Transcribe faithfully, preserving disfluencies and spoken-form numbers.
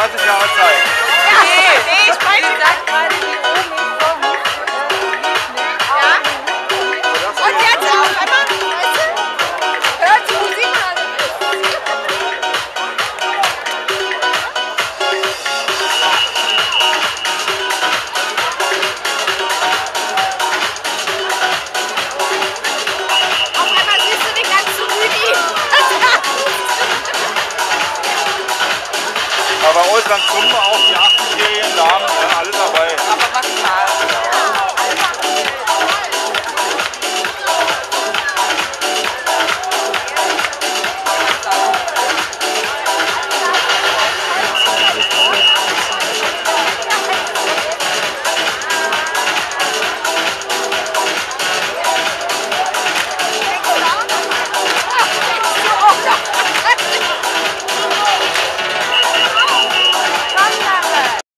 dreißig Jahre Zeit. Ja, nee, nee, ich meine, die sagt gerade, die oben kommt. Ja? Und jetzt auf einmal, weißt du, hört die Musik an. Auf einmal siehst du den ganzen Rüdi. Aber bei uns dann kommen auch die achtzigjährigen Damen, ja, alle dabei. Aber was mal.